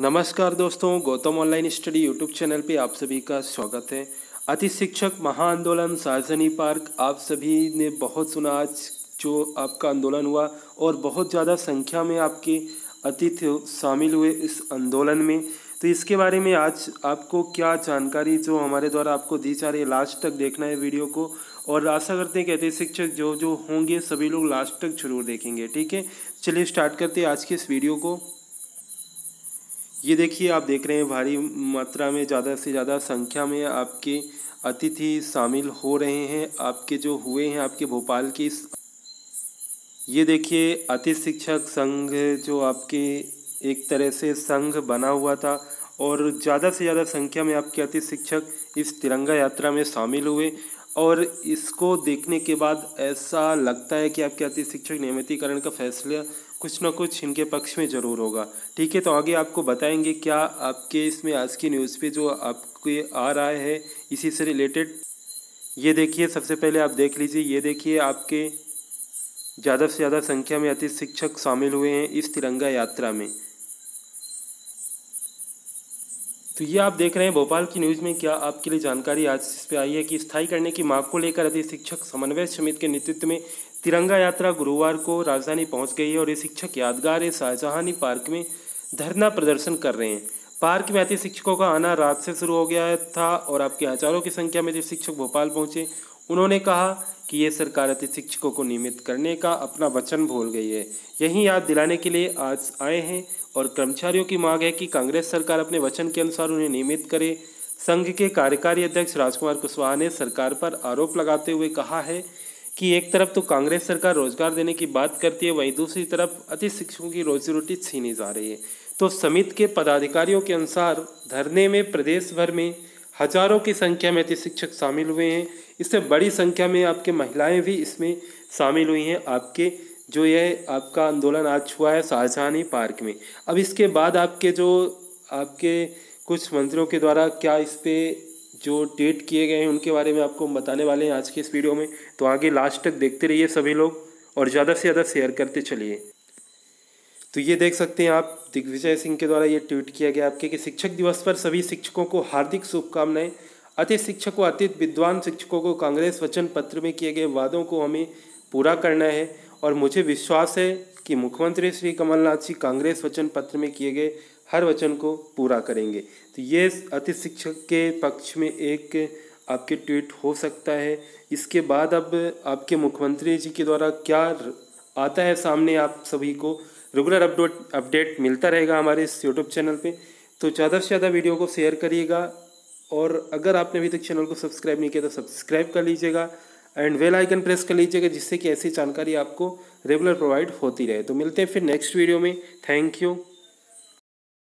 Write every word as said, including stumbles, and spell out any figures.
नमस्कार दोस्तों, Gautam online study YouTube channel पे आप सभी का स्वागत है। अतिथि शिक्षक महाआंदोलन सार्वजनी पार्क, आप सभी ने बहुत सुना आज जो आपका आंदोलन हुआ और बहुत ज़्यादा संख्या में आपके अतिथि शामिल हुए इस आंदोलन में। तो इसके बारे में आज आपको क्या जानकारी जो हमारे द्वारा आपको दी जा रही है, लास्ट तक देखना है वीडियो को। और आशा करते हैं कि अतिथि शिक्षक जो जो होंगे सभी लोग लास्ट तक जरूर देखेंगे। ठीक है, चलिए स्टार्ट करते हैं आज की इस वीडियो को। ये देखिए, आप देख रहे हैं भारी मात्रा में ज़्यादा से ज़्यादा संख्या में आपके अतिथि शामिल हो रहे हैं। आपके जो हुए हैं आपके भोपाल की, ये देखिए अतिथि शिक्षक संघ जो आपके एक तरह से संघ बना हुआ था और ज़्यादा से ज़्यादा संख्या में आपके अतिथि शिक्षक इस तिरंगा यात्रा में शामिल हुए। और इसको देखने के बाद ऐसा लगता है कि आपके अतिथि शिक्षक नियमितीकरण का फैसला कुछ ना कुछ इनके पक्ष में ज़रूर होगा। ठीक है, तो आगे आपको बताएंगे क्या आपके इसमें आज की न्यूज़ पे जो आपके आ रहा है इसी से रिलेटेड। ये देखिए, सबसे पहले आप देख लीजिए, ये देखिए आपके ज़्यादा से ज़्यादा संख्या में अतिथि शिक्षक शामिल हुए हैं इस तिरंगा यात्रा में। तो ये आप देख रहे हैं भोपाल की न्यूज़ में क्या आपके लिए जानकारी आज इस पे आई है कि स्थायी करने की मांग को लेकर अतिथि शिक्षक समन्वय समिति के नेतृत्व में तिरंगा यात्रा गुरुवार को राजधानी पहुंच गई है और ये शिक्षक यादगार शाहजहानी पार्क में धरना प्रदर्शन कर रहे हैं। पार्क में अतिथि शिक्षकों का आना रात से शुरू हो गया था और आपके हजारों की संख्या में अतिथि शिक्षक भोपाल पहुंचे। उन्होंने कहा कि ये सरकार अतिथि शिक्षकों को नियमित करने का अपना वचन भूल गई है, यही याद दिलाने के लिए आज आए हैं। और कर्मचारियों की मांग है कि कांग्रेस सरकार अपने वचन के अनुसार उन्हें नियमित करे। संघ के कार्यकारी अध्यक्ष राजकुमार कुशवाहा ने सरकार पर आरोप लगाते हुए कहा है कि एक तरफ तो कांग्रेस सरकार रोजगार देने की बात करती है, वहीं दूसरी तरफ अतिथि शिक्षकों की रोजी रोटी छीनी जा रही है। तो समिति के पदाधिकारियों के अनुसार धरने में प्रदेश भर में हजारों की संख्या में अतिथि शिक्षक शामिल हुए हैं। इससे बड़ी संख्या में आपके महिलाएं भी इसमें शामिल हुई हैं। आपके जो ये आपका आंदोलन आज हुआ है शाहजहानी पार्क में। अब इसके बाद आपके जो आपके कुछ मंत्रियों के द्वारा क्या इस पे जो ट्वीट किए गए हैं उनके बारे में आपको बताने वाले हैं आज के इस वीडियो में। तो आगे लास्ट तक देखते रहिए सभी लोग और ज़्यादा से ज़्यादा शेयर करते चलिए। तो ये देख सकते हैं आप, दिग्विजय सिंह के द्वारा ये ट्वीट किया गया आपके कि शिक्षक दिवस पर सभी शिक्षकों को हार्दिक शुभकामनाएं। अतिथि शिक्षक व अतिथि विद्वान शिक्षकों को कांग्रेस वचन पत्र में किए गए वादों को हमें पूरा करना है और मुझे विश्वास है कि मुख्यमंत्री श्री कमलनाथ जी कांग्रेस वचन पत्र में किए गए हर वचन को पूरा करेंगे। तो ये अतिथि शिक्षक के पक्ष में एक आपके ट्वीट हो सकता है। इसके बाद अब आपके मुख्यमंत्री जी के द्वारा क्या आता है सामने, आप सभी को रेगुलर अपडेट अपडेट मिलता रहेगा हमारे इस यूट्यूब चैनल पे। तो ज़्यादा से ज़्यादा वीडियो को शेयर करिएगा और अगर आपने अभी तक चैनल को सब्सक्राइब नहीं किया तो सब्सक्राइब कर लीजिएगा एंड बेल आइकन प्रेस कर लीजिएगा, जिससे कि ऐसी जानकारी आपको रेगुलर प्रोवाइड होती रहे। तो मिलते हैं फिर नेक्स्ट वीडियो में। Thank you.